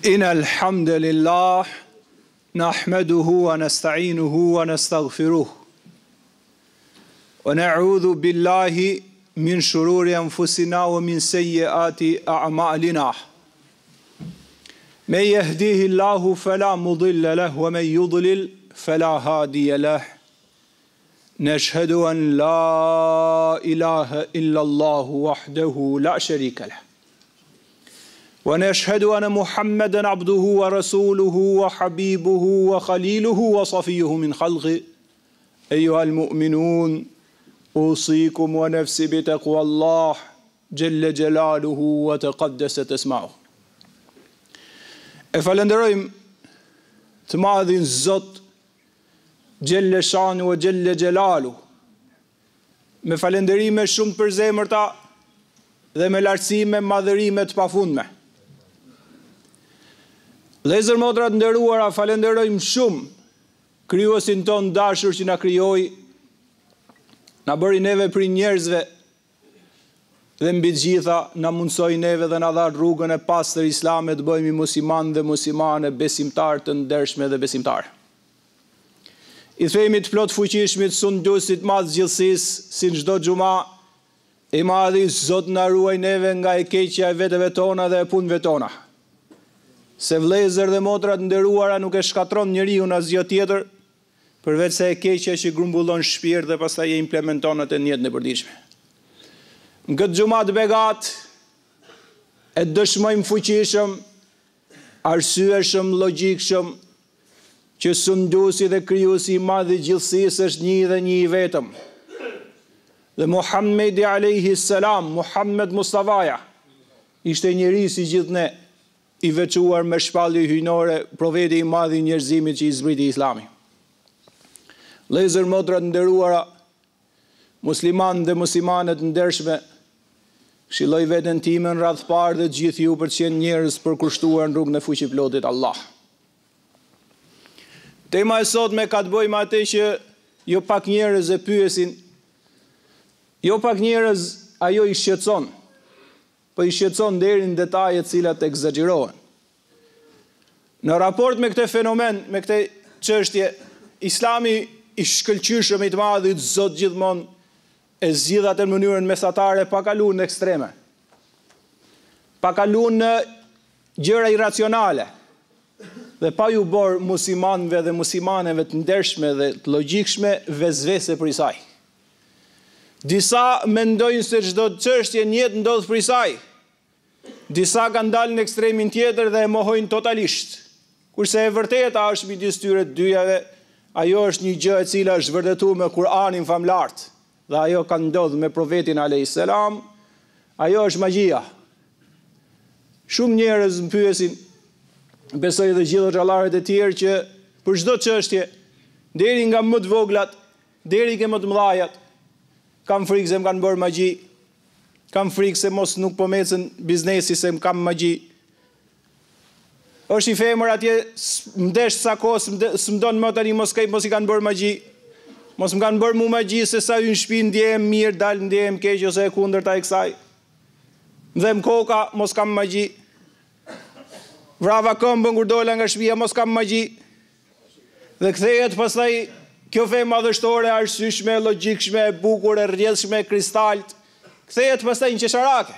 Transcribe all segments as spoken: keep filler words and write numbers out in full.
إن الحمد لله نحمده ونستعينه ونستغفره ونعوذ بالله من شرور أنفسنا ومن سيئات أعمالنا من يهديه الله فلا مضل له ومن يضلل فلا هادي له نشهد أن لا إله إلا الله وحده لا شريك له ونشهد أن محمدا عبده ورسوله وحبيبه وخليله وصفيه من خلقه أيها المؤمنون أوصيكم ونفسي بتقوى الله جل جلاله وتقدست اسمه. E falenderojmë të madhin Zot Gjelle Shanu e Gjelle Gjelalu me falenderime shumë të përzemërta dhe me lartësime madhërime të pafundme. Vëllezër motra të nderuara, falenderojmë shumë krijuesin ton dashur që na krijoi, na bëri neve për njerëzve dhe mbi të gjitha na mundsoi neve dhe na dha rrugën e pastër islame të bëhemi musliman dhe muslimane, besimtar të ndershme dhe besimtar. I themi të plot fuqishmit sunduesit madh gjithësisë, si në çdo xhuma, i madhi Zot na ruaj neve nga e keqja e veteve tona dhe e punëve tona. Se vëllezër dhe motra të nderuara, nuk e shkatron njeriu asgjë tjetër përveç se e keqja që grumbullon shpirt dhe pastaj e implementon atë në jetën e përditshme. Në këtë xhuma të begat e dëshmojmë fuqishëm, arsyeshëm, logjikshëm që sunduesi dhe krijuesi i madh i gjithësisë është një dhe një i vetëm. Dhe Muhamedi alayhi salam, Muhammed Mustafaja, ishte njeri si gjithë ne, i veçuar me shpallje hyjnore, profeti i madh i njerëzimit që i zbriti Islami. Vëllezër motra të nderuara, muslimanë dhe muslimanet ndershme, këshilloj veten time në radh parë dhe gjithë ju për të qenë njerëz përkushtuar në rrugën e fuqiplotit Allah. Tema e sotme ka të bëjë me atë që jo pak njerëz e pyesin, jo pak njerëz ajo i shqetëson, po i shqetëson deri në detaje të cilat egzagerohen. Në raport me këtë fenomen, me këtë çështje, Islami i shkëlqyeshëm i të madhit Zot gjithmonë e zgjidh atë në mënyrën mesatare, pa kaluar në ekstreme, pa kaluar në gjëra irracionale, dhe pa ju bërë muslimanëve dhe muslimaneve të ndershme dhe të logjikshme vezvese për saj. Disa mendojnë se çdo çështje në jetë ndodh për saj. Disa kanë dalë në ekstremin tjetër dhe e mohojnë totalisht. Kurse e vërteta është midis tyre të dyjave, ajo është një gjë e cila është vërtetuar me Kur'anin famlart, dhe ajo ka ndodhur me profetin alayhis salam, ajo është magjia. Shumë njerëz më pyesin, besoj dhe gjithë xhallarët e tjerë, që për çdo çështje, deri nga më të voglat, deri ke më të mëdhajat, kam frikë se më kanë bërë magji, kam frikë se mos nuk po mecën biznesi se më kam magji. Është i femër atje, mdesh sa kohë, s'mdon më tani mos kej, mos i kanë bërë magji. Mos më kanë bërë mu magji se sa hyn në shtëpi ndjehem mirë, dal ndjehem keq ose e kundërta e kësaj. Mdhem koka, mos kam magji. Vrava këmbën kur dola nga shtëpia, mos kam magji. Dhe kthehet pastaj kjo fe madhështore, arsyeshme, logjikshme, e bukur, e rrjedhshme, kristalt, kthehet pastaj në qesharake.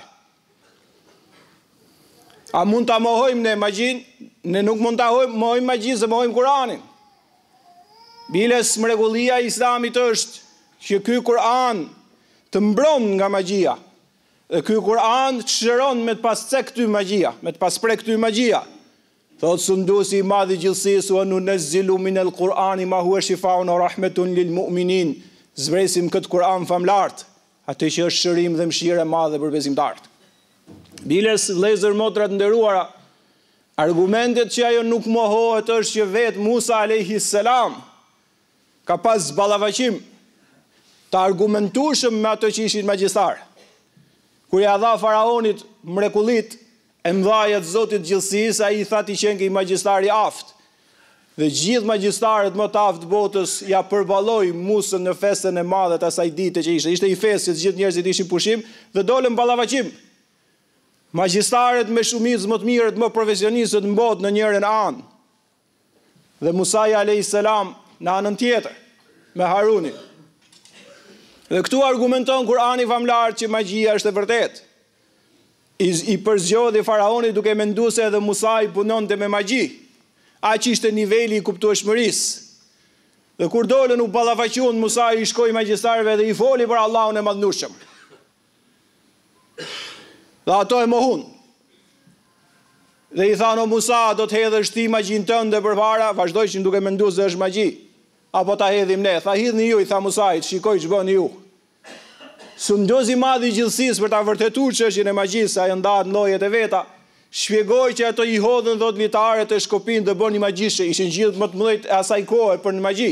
A mund ta mohojmë ne magjin? Ne nuk mund ta mohojmë magjin, se mohojmë Kur'anin. Biles mrekullia e Islamit është që ky Kur'an të mbron nga magjia. Dhe ky Kur'an të çliron me të pas cek këty magjia, me të pas prek këty magjia. Thot sunduesi i madh i gjithësisë, wa nunazzilu minal Qur'ani ma huwa shifaa'un wa rahmatun lil mu'minin. Zbresim këtë Kur'an famlart, atë që është shërim dhe mëshirë e madhe për besimtarët. Biles vëllezër motra të nderuara, argumentet që ajo nuk mohohet është që vetë Musa alayhis salam ka pas ballavaqim të argumentueshëm me ato që ishin magjistar. Kur ja dha faraonit mrekullit e mëdhaja të Zotit gjithësisë, ai i tha ti qenë i magjistari aft. Dhe gjithë magjistarët më të aftë botës ja përballoi Musën në festën e madhe të asaj dite që ishte. Ishte i festë që të gjithë njerëzit ishin pushim dhe dolën ballavaqim. Magjistarët me shumicë më të mirët, më profesionistët në botë në njërin anë. Dhe Musai alayhis salam në anën tjetër, me Harunin. Dhe këtu argumenton Kurani famlar që magjia është e vërtetë. I, i përzgjodhi faraonit duke menduar se edhe Musai punonte me magji. Aq ishte niveli i kuptueshmërisë. Dhe kur dolën u ballafaqiun, Musai i shkoi magjistarëve dhe i foli për Allahun e Madhnushëm. Dhe ato e mohun. Dhe i thanë, o Musa, do të hedhësh ti magjin tënde përpara, vazhdojshin duke menduar se është magji, apo ta hedhim ne. Tha, hidhni ju, i tha Musait, shikoj që bëni ju. Sundozi madh i gjithësisë për ta vërtetuar çështjen e magjisë, ai ndahet në llojet e veta, shpjegoi që ato i hodhën dhjetë litarët e Shkopin dhe bënin magjishe, ishin gjithë më të mëdhenj e asaj kohe për në magji.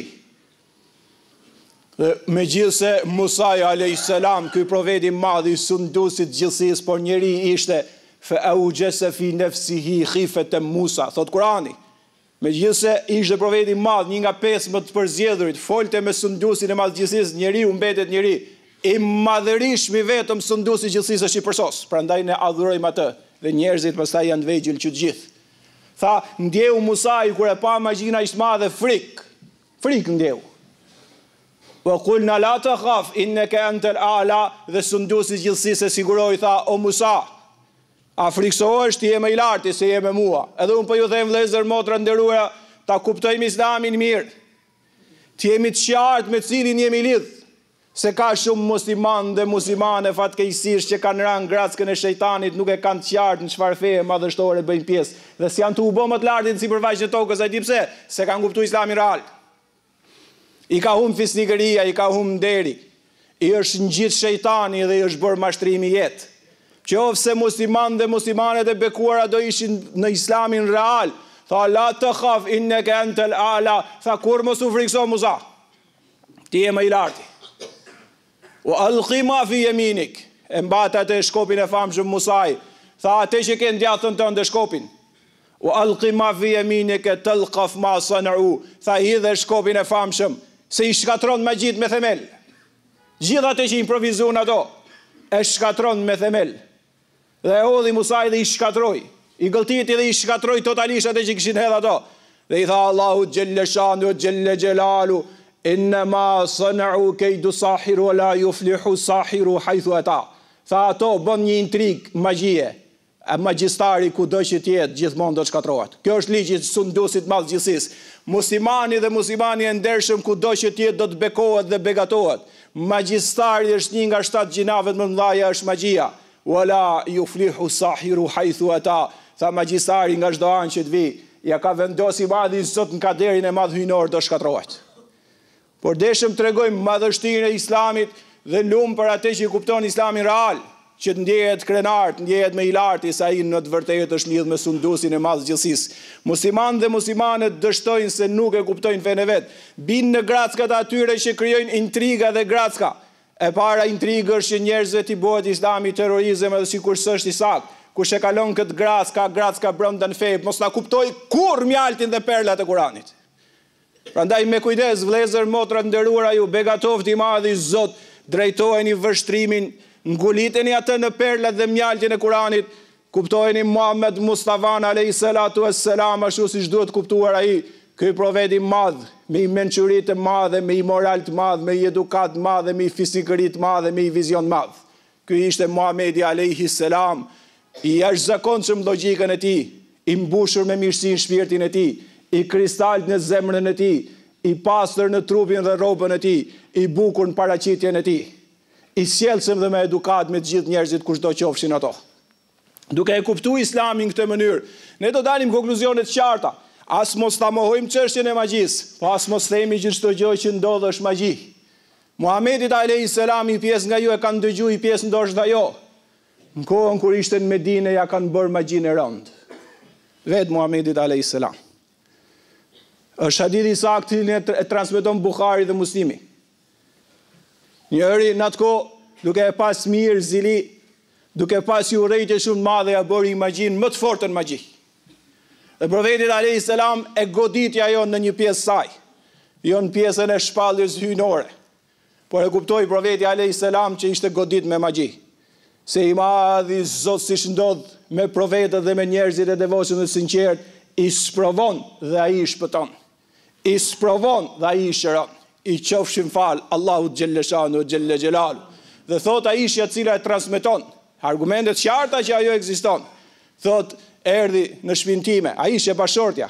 Dhe megjithse Musa alayhis salam, ky profeti i madh i sunduesit gjithësisë, por njeri ishte fe aujese fi nefsihi khifete Musa, thot Kurani. Megjithse ishte profeti i madh, një nga pesë më të përzgjedhurit, folte me sunduesin e madhgjësisë, njeriu mbetet njeri i madhërishëm, vetëm sunduesi i gjithësisë është i përsos. Prandaj ne adhurojmë atë dhe njerëzit pastaj janë të vegjël që të gjithë. Tha, ndjeu Musai kur e pa magjina ishte madhe frik. Frik ndjeu. Wa qulna la takhaf innaka antal a'la, dhe sunduesi i gjithësisë e siguroi, tha, o Musa, a friksohesh, ti je më i lartë se je me mua. Edhe unë po ju them vëllezër motra nderuara, ta kuptojmë Islamin mirë. Ti jemi të qartë me cilin jemi lidh, se ka shumë musliman dhe muslimane fatkeqësisht që kanë rënë grackën e shejtanit, nuk e kanë të qartë në çfarë feje madhështore bëjnë pjesë, dhe si janë të u bë më të lartë sipërfaqe të tokës, ai di pse, se kanë kuptuar Islamin real. I ka hum fisnikëria, i ka hum deri, i është ngjit shejtani dhe i është bërë mashtrimi jetë. Qofse musliman dhe muslimanet e bekuara do ishin në Islamin real, tha la të khaf innaka antal a'la, tha kur mos u frikso Musa, ti je më i larti. O alqi ma fi yaminik, e mbata atë shkopin e famshëm Musai, tha atë që ke ndjathën tënde shkopin. O alqi ma fi yaminik talqaf ma sana'u, tha hidhe shkopin e famshëm, se i shkatron magjit me themel. Gjithë atë që improvizon ato, e shkatron me themel. Dhe e hodhi Musai dhe i shkatroi. I gëlltiti dhe i shkatroi totalisht atë që kishin hedhë ato. Dhe i tha Allahu xhelle shanu xhelle xhelalu, innama sana'u kaydu sahiru la yuflihu sahiru haythu ata. Tha ato bën një intrig magjie. E magjistari kudo që të jetë gjithmonë do të shkatrohet. Kjo është ligji i sunduesit madh gjithësisë. Muslimani dhe muslimani e ndershëm kudo që të jetë do të bekohet dhe begatohet. Magjistari është një nga shtatë gjinavet më të mëdha, është magjia. Wala yuflihu sahiru haythu ata. Tha magjistari nga çdo anë që të vi, ja ka vendosi madhi Zot në kaderin e madh hyjnor do shkatrohet. Por deshëm tregojmë madhështinë e Islamit dhe lum për atë që kupton Islamin real, që të ndjehet krenar, të ndjehet më i lartë se ai në të vërtetë është lidh me sunduesin e madh gjithësisë. Muslimanë dhe muslimanet dështojnë se nuk e kuptojnë fenë vet. Bin në grackat atyre që krijojnë intriga dhe gracka. E para intrigë është që njerëzve t'i bëhet Islami terrorizëm, edhe sikur s'është i saktë. Kush e kalon këtë gracka, gracka brenda në fe, mos ta kuptoj kurrë mjaltin dhe perlat e Kuranit. Prandaj me kujdes, vëllezër motra nderuara, ju begatoftë i madh i Zot, drejtoheni vështrimin, nguliteni atë në perlat dhe mjaltin e Kuranit, kuptojeni Muhammed Mustafa alayhis salatu wassalam ashtu siç duhet kuptuar ai, ky profet i madh, me i mençuri të madhe, me i moral të madh, me i edukat të madh, me i fizikëri të madh, me i vizion të madh. Ky ishte Muhamedi alayhis salam, i jashtëzakonshëm logjikën e tij, i mbushur me mirësinë shpirtin e tij, i kristalt në zemrën e tij, i pastër në trupin dhe rrobën e tij, i bukur në paraqitjen e tij, i sjellshëm dhe me edukat me të gjithë njerëzit kushdo qofshin ato. Duke e kuptuar Islamin në këtë mënyrë, ne do dalim konkluzione të qarta. As mos ta mohojmë çështjen e magjisë, po as mos themi që çdo gjë që ndodh është magji. Muhamedit alayhis salam i pjesë nga ju e kanë dëgjuar, i pjesë ndoshta jo. Në kohën kur ishte në Medinë ja kanë bërë magjinë e rënd. Vet Muhamedit alayhis salam. Është hadithi i saktë që e transmeton Buhari dhe Muslimi. Njëri në atë kohë, duke e pas mirë zili, duke pas ju urrejtje shumë madhe, ja bëri magjinë më të fortën magji. Dhe profeti alayhis salam e goditi ajo në një pjesë saj, jo në pjesën e shpalljes hyjnore. Por e kuptoi profeti alayhis salam që ishte godit me magji. Se i madhi Zot si ndodh me profetët dhe me njerëzit e devotshëm dhe sinqert, i sprovon dhe ai i shpëton. I sprovon dhe ai i shëron. I qofshin fal Allahu xhelleshanu xhelle xhelalu. Dhe thot ai ishja e cila e transmeton argumentet qarta që ajo ekziston. Thot erdhi në shtëpinë time, ai ishte bashortja.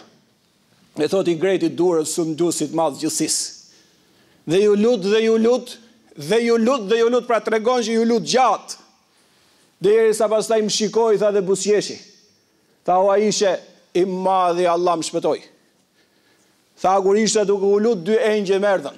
E thot i ngreti durët sundusit madh gjithësisë. Dhe ju lut dhe ju lut dhe ju lut dhe ju lut pra tregon që ju lut gjatë. Derisa pastaj më shikoi tha dhe buzëqeshi. Tha o Aisha, i madhi Allah më shpëtoi. Tha kur ishte duke u lut dy engjëj erdhën.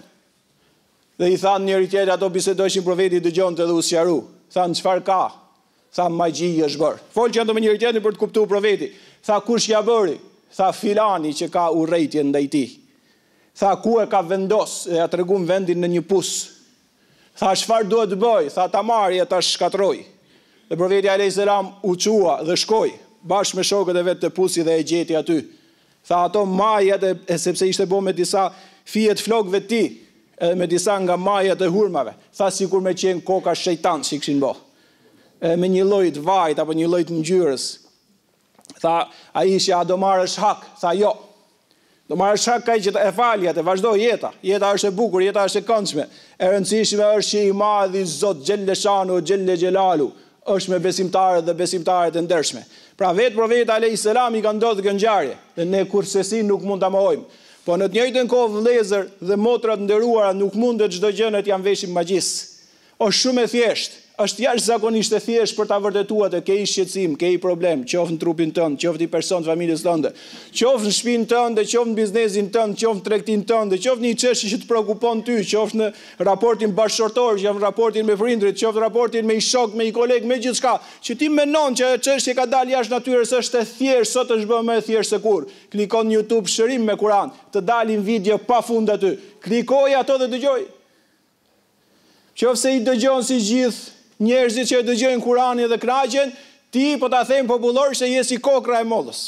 Dhe i thanë njëri tjetrit, ato bisedojshin profeti dëgjonte dhe u sqaru. Thanë çfarë ka? Tha magji është bërë. Folçi ndo me njëri tjetrin për të kuptuar profeti. Tha kush ja bëri? Tha filani që ka urrëtie ndaj tij. Tha ku e ka vendos? E ja treguam vendin në një pus. Tha çfarë duhet të bëj? Tha ta marrë ta shkatroj. Dhe profeti alayhis salam u çua dhe shkoi bashkë me shokët e vet të pusit dhe e gjeti aty. Tha ato majat e, e sepse ishte bo me disa fije të flokëve të tij, edhe me disa nga majat e hurmave. Tha sikur me qenë koka shejtan si kishin bë. Me një lloj të vajt apo një lloj të ngjyrës. Tha Aisha, a do marrësh hak? Tha jo. Do marrësh hak kaj që e falja, të vazhdoj jeta. Jeta është e bukur, jeta është e këndshme. E rëndësishme është që i madhi Zot xhelleshanu xhelle xhelalu është me besimtarët dhe besimtarët e ndershme. Pra vetë profeti alayhis salam i ka ndodhur kjo ngjarje, dhe ne kurrësi nuk mund ta mohojmë. Po në të njëjtën kohë vëllezër dhe motra të nderuara nuk mundet çdo gjë ne t'jam veshim magjis. Është shumë e thjeshtë. Është jashtëzakonisht e thjeshtë për ta vërtetuar të ke i shqetësim, ke i problem, qoftë në trupin tënd, qoftë i person të familjes tënde, qoftë në shtëpinë tënde, qoftë në biznesin tënd, qoftë në tregtinë tënde, qoftë në një çështje që të shqetëson ty, qoftë në raportin bashkëshortor, qoftë në raportin me prindrit, qoftë në raportin me i shok, me i koleg, me gjithçka, që ti mendon që çështja ka dalë jashtë natyrës, është e thjeshtë, sot është bërë më e thjeshtë se kur. Klikon në YouTube shërim me Kur'an, të dalin video pafund aty. Klikoj ato dhe dëgjoj. Qofse i dëgjon si gjithë njerëzit që e dëgjojnë Kur'anin dhe kënaqen, ti po ta them popullor se je si kokra e mollës.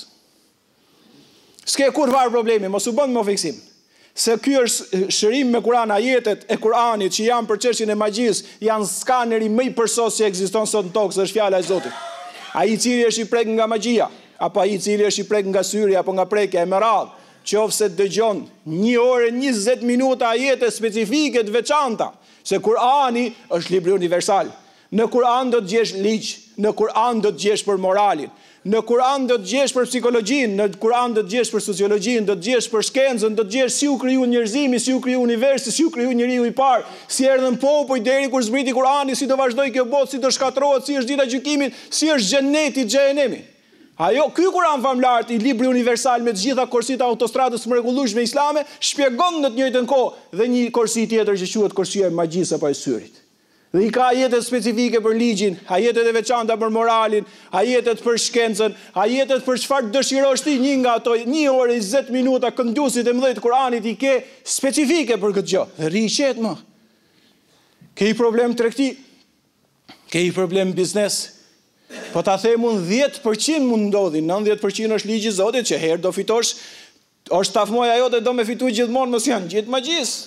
S'ke kur var problemi, mos u bën më fiksim. Se ky është shërim me Kur'an, ajetet e Kur'anit që janë për çështjen e magjisë, janë skaneri më i përsos që ekziston sot në tokë, është fjala e Zotit. Ai i cili është i prek nga magjia, apo ai i cili është i prek nga syri apo nga prekja e merradh, qofse dëgjon një orë njëzet minuta ajete specifike të veçanta, se Kur'ani është libri universal. Në Kur'an do të gjesh ligj, në Kur'an do të gjesh për moralin, në Kur'an do të gjesh për psikologjinë, në Kur'an do të gjesh për sociologjinë, do të gjesh për shkencën, do të gjesh si u kriju njerëzimi, si u kriju universi, si u kriju njeriu i parë, si erdhën popull deri kur zbriti Kur'ani, si do vazhdoi kjo botë, si do shkatërrohet, si është dita e gjykimit, si është xheneti, xhenemi. Ajo, ky Kur'an famlar, i libri universal me të gjitha korsitë autostradës të mrekullueshme islame, shpjegon në të njëjtën kohë dhe një korsi tjetër që quhet korsia e magjisë apo e syrit. Dhe i ka ajetet specifike për ligjin, ajetet e veçanta për moralin, ajetet për shkencën, ajetet për çfarë dëshirosh ti, një nga ato, një orë njëzet minuta këndusit e mëdhej të Kuranit i ke specifike për këtë gjë. Dhe ri i qetë më. Ke i problem tregti, ke i problem biznes. Po ta them unë dhjetë përqind mund ndodhin, nëntëdhjetë përqind është ligji i Zotit që herë do fitosh, është tafmoja jote do me fitu gjithmonë, mos janë gjithë magjisë.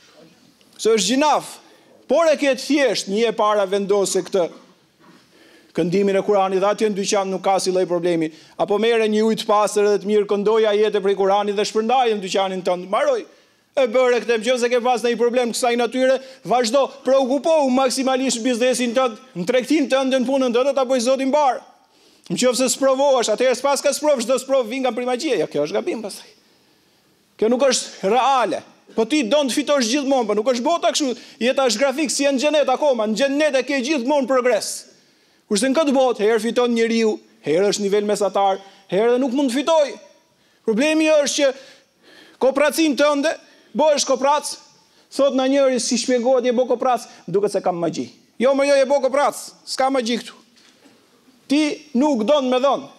Se është gjinaf. Por e këtë thjesht një e para vendose këtë këndimin e Kuranit dhe atje në dyqan nuk ka si lloj problemi. Apo merre një ujë të pastër dhe të mirë këndoj ajete prej Kuranit dhe shpërndaj në dyqanin tënd. Mbaroj. E bëre këtë, nëse ke pas ndonjë problem kësaj natyre, vazhdo, preokupohu maksimalisht biznesin tënd, në tregtinë tënde, në punën tënde, ta bëj Zoti mbar. Nëse sprovohesh, atëherë s'pas ka sprov, çdo sprov vjen nga primagjia. Ja, kjo është gabim pastaj. Kjo nuk është reale. Po ti do të fitosh gjithmonë, po nuk është bota kështu. Jeta është grafik, si në xhenet akoma, në xhenet e ke gjithmonë progres. Kurse në këtë botë herë fiton njeriu, herë është nivel mesatar, herë nuk mund të fitoj. Problemi është që kooperacinë tënde, bëhesh kooperac, thot na njëri si shpjegohet je bë kooperac, duket se kam magji. Jo, më jo je bë kooperac, s'ka magji këtu. Ti nuk don me dhon.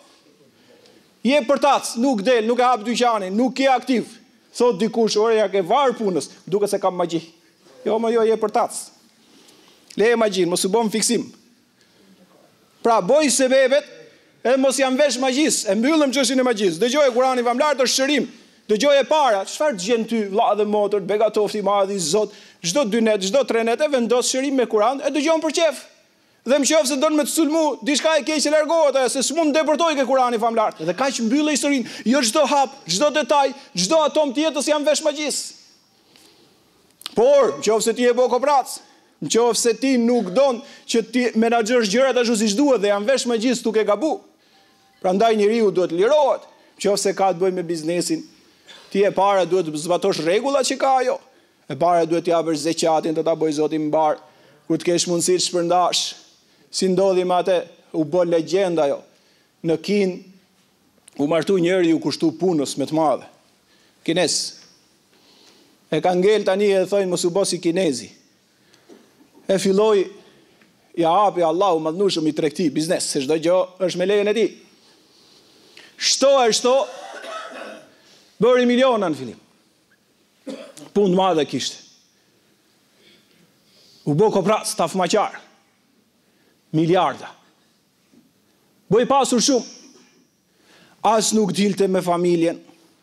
Je përtac, nuk del, nuk e hap dyqanin, nuk je aktiv. Thot dikush, ore ja ke varë punës, duke se kam magji. Jo, më jo, je për tac. Leje magjin, mos u bëm fiksim. Pra, boj se bebet, edhe mos jam vesh magjis, e mbyllëm çështjen e magjis. Dëgjoj Kur'anin famlar të shërim, dëgjoj e para, çfarë gjen ty vlla dhe motër, begatofti i madh i Zot, çdo dy net, çdo tre net e vendos shërim me Kur'an, e dëgjon për qef. Dhe më qoftë se don me të sulmu, diçka e keq që largohet, se s'mund të deportoj ke Kurani famlar. Dhe kaq mbyllë historinë, jo çdo hap, çdo detaj, çdo atom tjetës janë vesh magjis. Por, nëse ti e bë koprac, nëse ti nuk don që ti menaxhosh gjërat ashtu siç duhet dhe janë vesh magjis tu ke gabu. Prandaj njeriu duhet lirohet. Nëse ka të bëjë me biznesin, ti e para duhet të zbatosh rregullat që ka ajo. E para duhet t'i japësh zeqatin, të ta bëj Zoti mbar, kur të kesh mundësi të shpërndash. Si ndodhi me atë, u bë legjenda ajo. Në Kin u martu njëri u kushtu punës me të madhe. Kines. E ka ngel tani e thojnë mos u bë si kinezi. E filloi ja hapi Allahu madhnushëm i tregti biznes, se çdo gjë është me lejen e tij. Shto e shto bëri miliona në fillim. Punë madhe kishte. U bë koprac, tafmaqar. Miliarda. Bëj pasur shumë. As nuk dilte me familjen.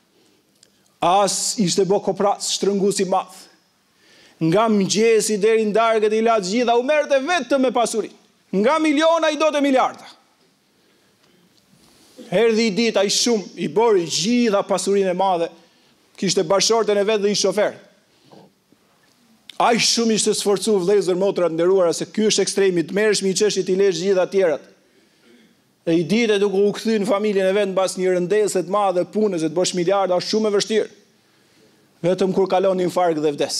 As ishte bë koprac, shtrëngues i madh. Nga mëngjesi deri në darkët i la gjitha, u merrte vetëm me pasuri. Nga miliona i dote miliarda. Erdhi i ditë ai shumë, i bori gjitha pasurinë e madhe. Kishte bashortën e vet dhe i shofer. Ai shumë ishte sforcu vëllezër motra të nderuara se ky është ekstremi, të merresh me çështje ti lesh gjithë tjerat. E i ditë duke u kthy në familjen e vet mbas një rëndese të madhe punës, se të bësh miliarda është shumë e vështirë. Vetëm kur kalon një infarkt dhe vdes.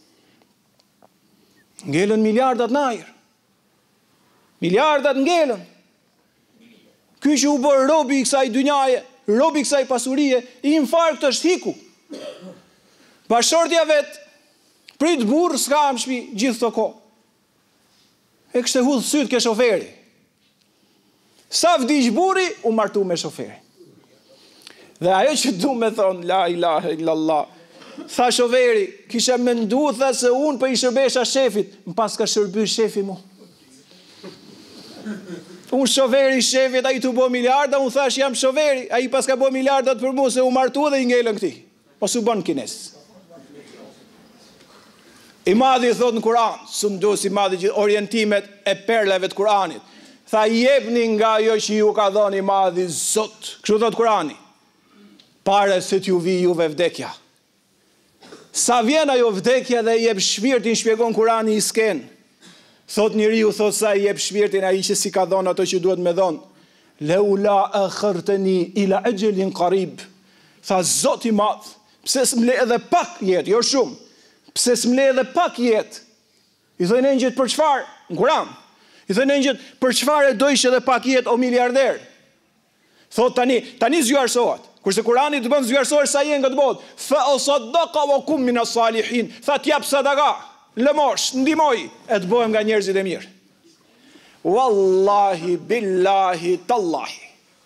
Ngelën miliardat në ajër. Miliardat ngelën. Ky që u bë robi i kësaj dynjaje, robi i kësaj pasurie, i infarkt është hiku. Bashortja vet prit burr s'ka në shtëpi gjithë këto kohë. E kishte hudh syt ke shoferi. Sa vdiq burri, u martu me shoferi. Dhe ajo që du me thonë, la ilahe illallah, tha shoferi, kisha mendu, tha se unë për i shërbesha shefit, më pas ka shërby shefi mu. Unë shoferi shefit, a i të bo miliarda, unë thash jam shoferi, a i pas ka bo miliardat për mu, se u martu dhe i ngellën këti. Ose u bën kines. I madhi thot në Kur'an, sundus i madhi që orientimet e perleve të Kur'anit. Tha jepni nga jo që ju ka dhënë i madhi Zot. Kështu thot Kur'ani. Pare se t'ju vi juve vdekja. Sa vjen ajo vdekja dhe jep shpirtin, shpjegon Kur'ani i sken. Thot njeriu, thot sa i jep shpirtin ai që si ka dhënë ato që duhet me dhënë. Leula akhartani ila ajalin qarib. Tha Zot i madh, pse s'mle edhe pak jetë, jo shumë. Pse s'mle edhe pak jetë? I thojnë engjëjt për çfarë? Në Kur'an. I thojnë engjëjt për çfarë do ishte edhe pak jetë o miliarder? Thot tani, tani zgjuarsohet. Kurse Kur'ani të bën zgjuarsohesh sa je nga të botë. Fa saddaqa wa kum min as-salihin. Tha t'jap sadaka, lëmosh, ndihmoj e të bëhem nga njerëzit e mirë. Wallahi billahi tallahi.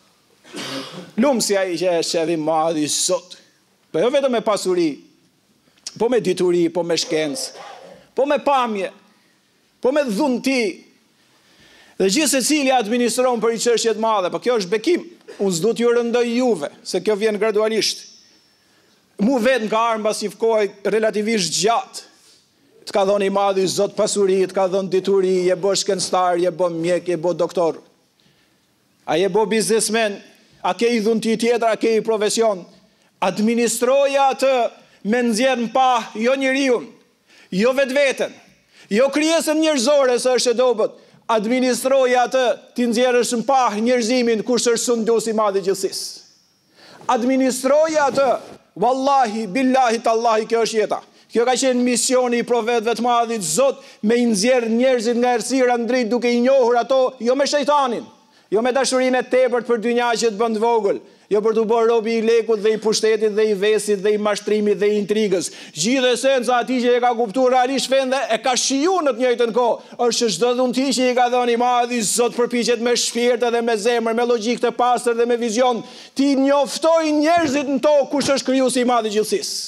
Lumsi ai që është shefi madhi Zot. Po jo vetëm me pasuri, po me dituri, po me shkencë, po me pamje, po me dhunti. Dhe gjithë se cili administron për i çështjet madhe, po kjo është bekim. Unë s'du t'ju rëndoj juve, se kjo vjen gradualisht. Mu vetë në ka armë bas një kohë relativisht gjatë. Të ka dhoni i madhi Zot pasuri, të ka dhoni dituri, je bo shkencëtar, je bo mjek, je bo doktor. A je bo biznesmen, a ke i dhunti tjetër, a ke i profesion. Administroja atë me nxjerr në pa, jo njeriu, jo vetveten, jo krijesën njerëzore se është e dobët. Administroja atë, ti nxjerrësh në pa njerëzimin kush është sundus i madh i gjithësisë. Administroja atë, wallahi billahi tallahi kjo është jeta. Kjo ka qenë misioni i profetëve të madhit Zot, me i nxjerr njerëzit nga errësira në dritë duke i njohur ato, jo me shejtanin, jo me dashurinë e tepërt për dynja që të bën të vogël. Jo për të bërë robi i lekut dhe i pushtetit dhe i vesit dhe i mashtrimit dhe i intrigës. Gjithë esenca ati që e ka kuptuar realisht fen dhe e ka shiju në të njëjtën kohë, është që çdo dhunti që i ka dhënë i madhi Zot përpiqet me shpirt dhe me zemër, me logjikë të pastër dhe me vizion, ti njoftoj njerëzit në tokë kush është krijuesi i madh i gjithësisë.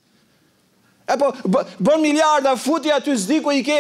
E po bën miliarda futi aty s'di ku i ke.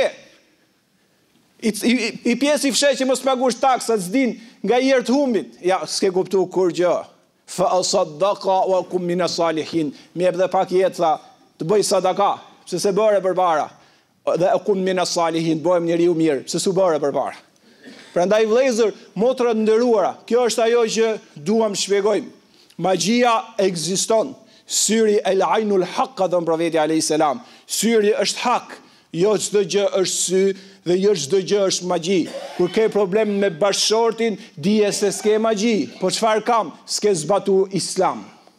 I, i, i pjesë i fshet që mos pagush taksat, s'din nga i erë të humbit. Ja, s'ke kuptu kur gjë. Fa saddaqa wa kum min as-salihin. Më jep dhe pak jetë tha, të bëj sadaka, pse se bëre përpara. Dhe kum min as-salihin, bëhem njeriu mirë, pse s'u bëre përpara. Prandaj vëllezër, motra të nderuara, kjo është ajo që duam shpjegojmë. Magjia ekziston. Syri el ainul haq, ka thënë profeti alayhis salam. Syri është hak, jo çdo gjë është sy dhe jo çdo gjë është magji. Kur ke problem me bashkëshortin, dije se s'ke magji, po çfarë kam? S'ke zbatu Islam.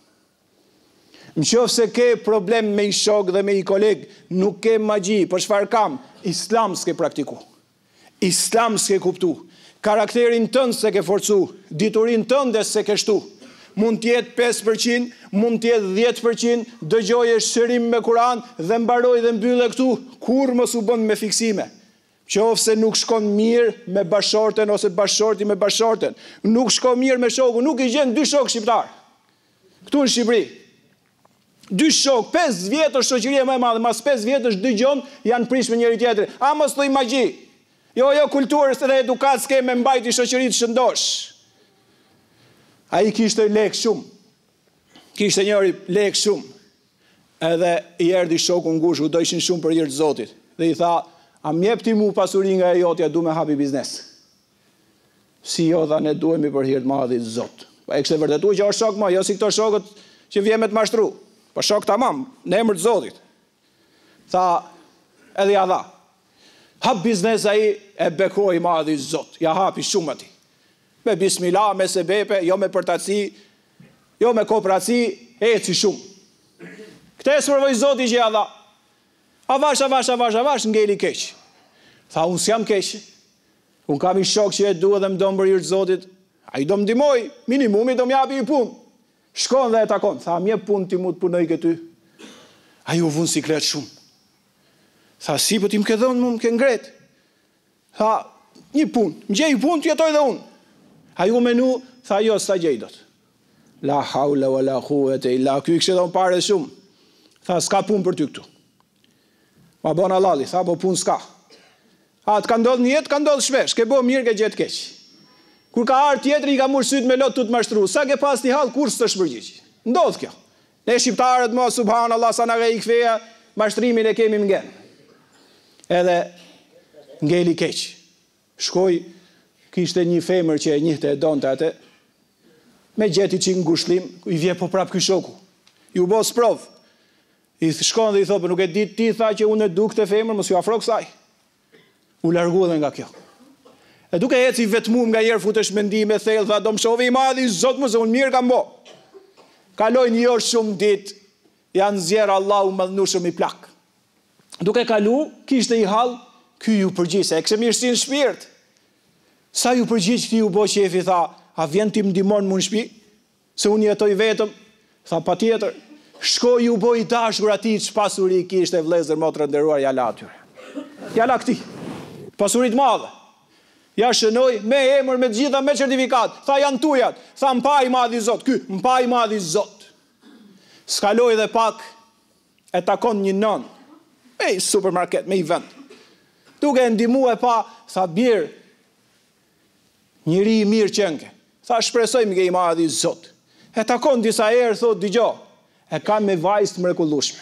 Nëse ke problem me i shok dhe me i koleg, nuk ke magji, po çfarë kam? Islam s'ke praktiku. Islam s'ke kuptu. Karakterin tënd se ke forcu, diturin tënde se ke shtu. Mund t'jetë pesë përqind, mund t'jetë dhjetë përqind, dëgjoje shërim me Kur'an dhe mbaroj dhe mbyllë këtu, kur mos u bën me fiksime. Qofse nuk shkon mirë me bashorten ose bashorti me bashorten, nuk shkon mirë me shoku, nuk i gjen dy shok shqiptar. Këtu në Shqipëri. Dy shok, pesë vjetësh shoqëria më e madhe, mas pesë vjetësh dëgjon janë prish me njëri tjetrin. A mos thoj magji. Jo, jo, kulturës dhe edukatës ke me mbajti shoqëritë shëndosh. A i kishte lek shumë. Kishte njëri lek shumë. Edhe i erdi shoku ngush, u dojshin shumë për hir të Zotit. Dhe i tha, a mjep ti mu pasuri nga e jotja, du me hapi biznes. Si jo, dha, ne duhemi për hir të madhit Zot. Pa e kështë e vërtetu që është shok ma, jo si këto shokët që vjen me të mashtru. Pa shok tamam, në emër të Zotit. Tha, edhe ja dha. Hap biznes a i e bekoj madhi Zot. Ja hapi shumë ati. Me bismillah, me sebepe, jo me përtaci, jo me kooperaci, eci shumë. Këte e sërvoj Zoti që ja dha. Avash, avash, avash, avash, ngeli keq. Tha, unë s'jam keq. Unë kam i shok që e du edhe më do më bërë të Zotit. A i do më dimoj, minimumi do më japi i pun. Shkon dhe e takon. Tha, mje pun ti mu të punoj këty. A ju vun siklet shumë. Tha, si po ti më ke dhënë, mu më ke ngret. Tha, një pun, më gjej pun, të jetoj dhe unë. A ju menu, tha, jo, s'ta gjej dot. La haula wa la quwwata illa billah, ky kishte dhënë parë shumë. Tha, s'ka pun për ty këtu. Ma bon Allalli, tha, po pun s'ka. A, të ka ndodhë një jetë, ka ndodhë shpesh, ke bo mirë, ke gjetë keq. Kur ka arë tjetëri, i ka murë sytë me lotë të të mashtru, sa ke pas një halë, kur së të shpërgjigj. Ndodhë kjo. Ne shqiptarët, mo, subhanallah, sa nga i ktheja, mashtrimin e kemi mgen. Edhe ngeli keq. Shkoj, kishte një femër që e njihte e donte atë, me gjeti që ngushlim, i vje po prap ky shoku. Ju bo sprov. I shkon dhe i thopë, nuk e dit ti tha që unë e duk të femër, mos ju afro kësaj. U largu dhe nga kjo. E duke e si vetmum nga jerë futesh mendime, thellë, tha, do më shovi i madhi, zot më se unë mirë kam bo. Kaloj një orë shumë dit, janë zjerë Allah u madhnushëm i plak. Duke kalu, kishte i halë, ky ju përgjise, e kse mirësi në shpirt. Sa ju përgjith ti u bo qefi, tha, a vjen ti më dimon më në shpi, se unë jetoj vetëm, tha, pa tjetër, shko ju bo i dashur ati që pasuri kishte vlezër motrë nderuar, jala atyre. Jala këti, pasurit madhe. Ja shënoj, me emër, me gjitha, me certifikat, tha, janë tujat, tha, mpa i madhi Zot, ky, mpa i madhi Zot. Skaloj dhe pak, e takon një nën, me i supermarket, me i vend. Duke e ndimu e pa, tha, birë, njëri i mirë qenke. Tha, shpresoj më ke i madhi Zot. E takon disa erë, thot, digjo, e kam me vajzë të mrekullueshme.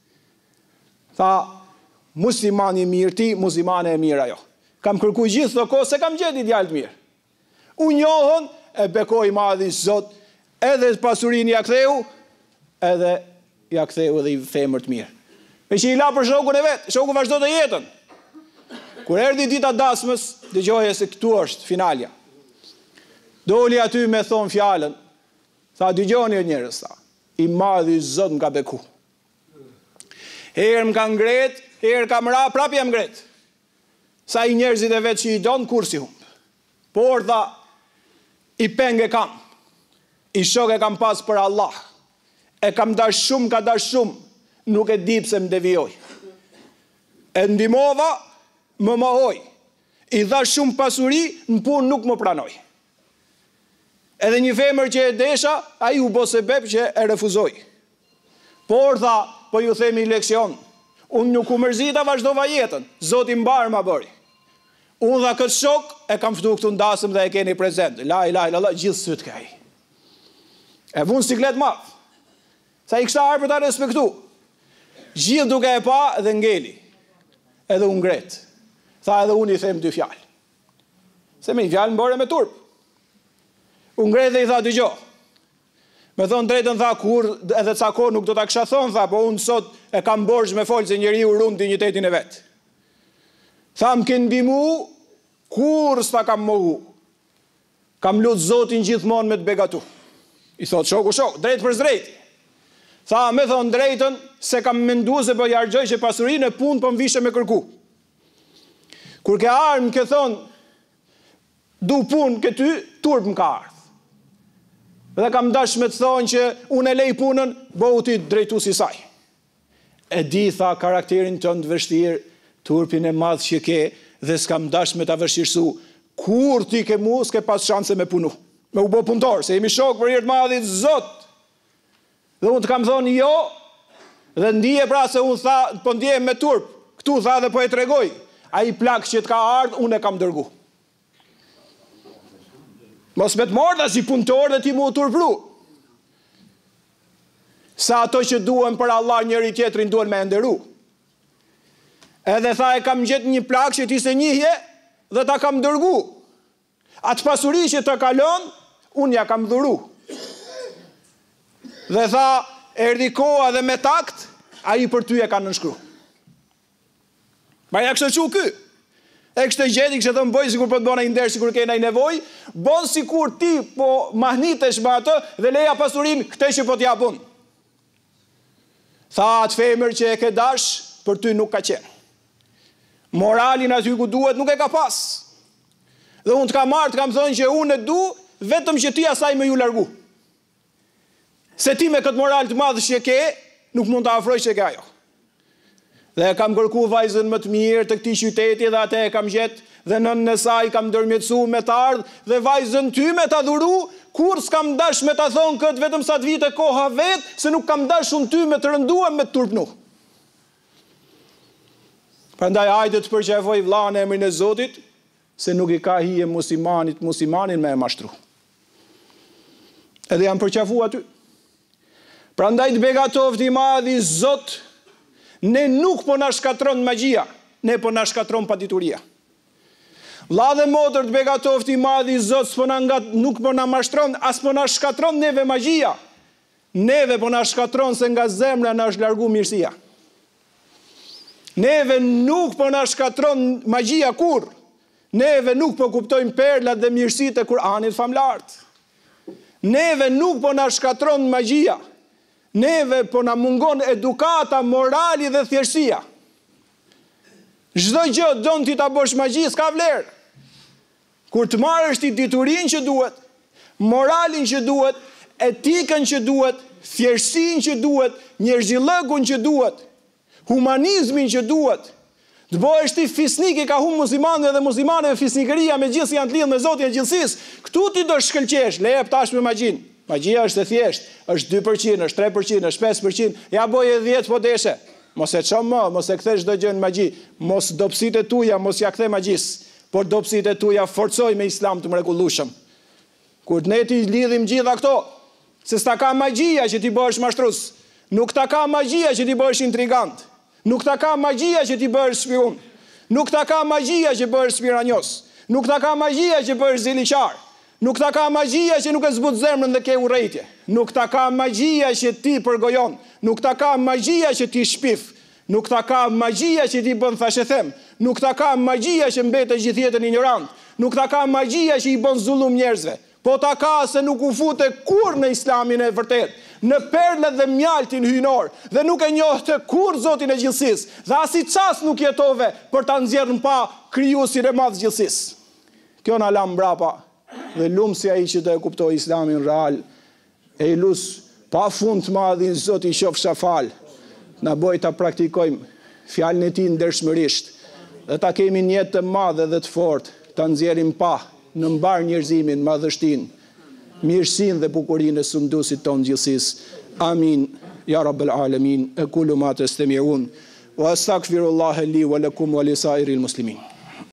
Tha, muslimani mirë ti, muslimane e mirë ajo. Kam kërku gjithë të kohë, se kam gjeti djalë të mirë. U njohën, e bekoj i madhi Zot, edhe pasurin ja ktheu, edhe ja ktheu edhe i femër të mirë. Me që i la për shokun e vetë, shoku vazhdo të jetën. Kur erdi dita dasmës, dëgjoje se këtu është finalja. Doli aty me thonë fjallën, tha, dëgjoni e njerës, tha, i madhi Zot më ka beku. Herë më ka ngret, herë ka mëra, prap jam ngret. Sa i njerëzit e vetë që i donë, kur si humbë. Por, tha, i penge kam, i shok e kam pas për Allah, e kam dash shumë, ka dash shumë, nuk e dip se më devijoj. E ndimova, më mohoj. I dha shumë pasuri, në punë nuk më pranoj. Edhe një femër që e desha, a i u bo sebeb që e refuzoj. Por, tha, po ju themi leksion, unë nuk u mërzita vazhdova jetën, Zoti mbarë ma bëri. Unë dha këtë shok, e kam ftu këtu ndasëm dhe e keni prezent. La, la, la, la, gjithë sëtë ka i. E vunë siklet mafë. Sa i kështa arë për ta respektu. Gjithë duke e pa dhe ngeli. Edhe unë ngretë. Tha edhe unë i them dy fjalë. Se me i fjalë mbore me turp. U ngrej dhe i tha dëgjo. Me thonë drejtën tha kur edhe ca kohë nuk do ta kisha thonë tha, po unë sot e kam borxh me fol se njeriu ruan dinjitetin e vet. Tha më kënë bimu, kur s'ta kam mohu. Kam lutë Zotin gjithmonë me të begatu. I thot shoku shok, drejt për zrejt. Tha me thonë drejtën se kam mendu se po jargjoj që pasurinë e punë po më vishe me kërku. Kur ke armë ke thonë, du punë ke ty, turp më ka ardhë. Dhe kam dash me të thonë që unë e lej punën, bohu ti drejtu si saj. E di tha karakterin tënd vështirë, turpin e madh që ke, dhe s'kam dash me ta vështirësu. Kur ti ke mu, s'ke pas shanse me punu. Me u bo punëtor, se jemi shok për hirtë madhit Zot. Dhe unë të kam thonë jo, dhe ndije pra se unë tha, po ndije me turp. Këtu tha dhe po e tregoj. A i plak që t'ka ardhë, unë e kam dërgu. Mos me të morda si punëtor dhe ti mu turpru. Sa ato që duen për Allah njëri tjetrin duen me enderu. Edhe tha e kam gjetë një plak që ti se njihje dhe ta kam dërgu. Atë pasuri që të kalon, unë ja kam dhuru. Dhe tha, erdi koha dhe me takt, a i për ty e ka nënshkru. Ma ja kështë që ky. E kështë të gjeti, kështë të më bëjë, si kur po të bëna i nderë, si kur kena i nevoj, bon si kur ti po mahnitesh me atë dhe leja pasurin këte që po t'ja pun. Tha atë femër që e ke dash, për ty nuk ka qenë. Moralin aty ku duhet nuk e ka pas. Dhe unë të ka marrë, të kam thonë që unë e du, vetëm që ti asaj me ju largu. Se ti me këtë moral të madhë që ke, nuk mund të afroj që ke ajo. Dhe e kam kërku vajzën më të mirë të këtij qyteti dhe atë e kam gjetë dhe nën në saj kam ndërmjetësu me të ardhë dhe vajzën ty me ta dhuru, kur s'kam dash me ta thonë këtë vetëm sa të vite koha vetë, se nuk kam dash unë ty me të rënduam me të turpnu. Prandaj hajde të përqafoj vllahën e emrin e Zotit, se nuk i ka hije muslimanit, muslimanin me e mashtru. Edhe jam përqafu aty. Prandaj të begatofti madhi Zot, ne nuk po na shkatron magjia, ne po na shkatron padituria. Vlla dhe motër të begatofti madhi Zot, s'po na nga, nuk po na mashtron, as po na shkatron neve magjia. Neve po na shkatron se nga zemra na është largu mirësia. Neve nuk po na shkatron magjia kur. Neve nuk po kuptojmë perlat dhe mirësitë e Kur'anit famlart. Neve nuk po na shkatron magjia. Neve po na mungon edukata, morali dhe thjeshtësia. Çdo gjë don ti ta bësh magji, s'ka vlerë. Kur të marrësh ti diturinë që duhet, moralin që duhet, etikën që duhet, thjeshtësinë që duhet, njerëzillëkun që duhet, humanizmin që duhet, të bëhesh ti fisnik i ka hum muslimanëve dhe muslimanëve fisnikëria me gjithë si janë të lidhë me Zotin e gjithësisë, këtu ti do shkëlqesh, le jep tash me magjin. Magjia është e thjesht, është dy përqind, është tre përqind, është pesë përqind, ja boje dhjetë po deshe. Mos e çon më, mos e kthesh çdo gjë në magji, mos dobësitë e tuaja mos ja kthe magjis, por dobësitë e tuaja forcoj me Islam të mrekullueshëm. Kur ne ti lidhim gjitha këto, se s'ta ka magjia që ti bëhesh mashtrues, nuk ta ka magjia që ti bëhesh intrigant, nuk ta ka magjia që ti bëhesh spion, nuk ta ka magjia që bëhesh spiranjos, nuk ta ka magjia që bëhesh ziliqar. Nuk ta ka magjia që nuk e zbut zemrën dhe ke urrejtje. Nuk ta ka magjia që ti përgojon. Nuk ta ka magjia që ti shpif. Nuk ta ka magjia që ti bën thashë them. Nuk ta ka magjia që mbetet gjithë jetën ignorant. Nuk ta ka magjia që i bën zullum njerëzve. Po ta ka se nuk u fute kur në Islamin e vërtet, në perlet dhe mjaltin hyjnor, dhe nuk e njohte kur Zotin e gjithësisë, dhe as i çast nuk jetove për ta nxjerrë në pa krijuesin e madh gjithësisë. Kjo na la mbrapa. Dhe lumë si ai që do e kuptoj Islamin real, e i lus pa fund të madhin Zoti i qof shafal, na boj ta praktikojmë fjalën e tij ndershmërisht, dhe ta kemi një jetë të madhe dhe të fortë, ta nxjerrim pa në mbar njerëzimin, madhështinë, mirësinë dhe bukurinë e sundusit tonë gjithësisë. Amin. Ya Rabbal Alamin. Aqulu ma tastami'un wa astaghfirullaha li wa lakum wa li sa'iril muslimin.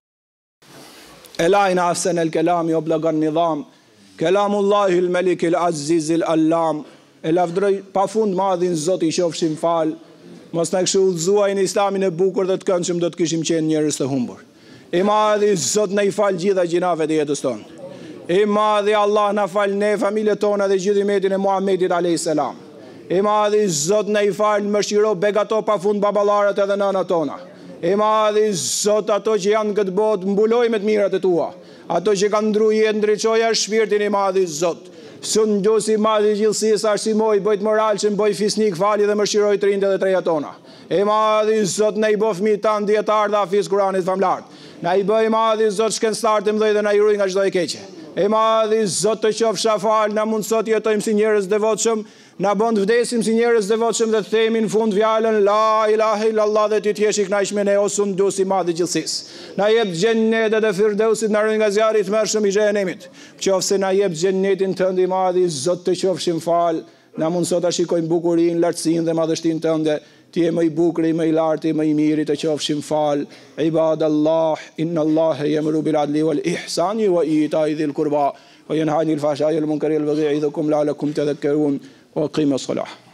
Elajna ahsen el kelami o blagan nidham, kelamullahi il melik il aziz il allam, e lavdroj pa fund madhin Zoti i qofshim fal, mos na kështu udhëzuaj në Islamin e bukur dhe të këndshëm do të kishim qenë njerëz të humbur. I madhi Zot na i fal gjitha gjinave të jetës tonë. I madhi Allah na fal ne, familjet tona dhe gjithë umetin e Muhamedit alayhis salam. I madhi Zot na i fal, mëshiro begato pa fund baballarët edhe nënat tona. I madhi Zot ato që janë këtë botë mbuloj me të mirat e tua. Ato që kanë ndru jetë ndriçoja shpirtin i madhi Zot. Sun ndosi madhi gjithësisë arsimoj, bëjt moral që bëj fisnik fali dhe mëshiroj të rindë dhe treja tona. I madhi Zot na i bëf mi tanë djetar dhe hafiz Kuranit famlart. Na i bëj madhi Zot shkencëtar të mëdhej dhe na i ruaj nga çdo e keqe. E madhi Zot të qofsha fal, na mund sot jetojmë si njerëz devotshëm, na bën të vdesim si njerëz devotshëm dhe të themi në fund fjalën la ilaha illallah dhe ti të jesh i kënaqur me ne o sundusi i madh i gjithësisë. Na jep xhennetet e firdausit, na ruaj nga zjarri i tmerrshëm i xhenemit. Qofse na jep xhennetin tënd i madh, Zot të qofshim fal, na mund sot ta shikojmë bukurinë, lartësinë dhe madhështinë tënde. Ti je më i bukur, më i lartë, më i miri, të qofshim fal. Ibadallah, inna Allaha yamuru bil adli wal ihsani wa ita'i dhil qurba wa yanha 'anil fahsha'i wal munkari wal baghi ya'idhukum la'allakum tadhakkarun wa aqimus salah.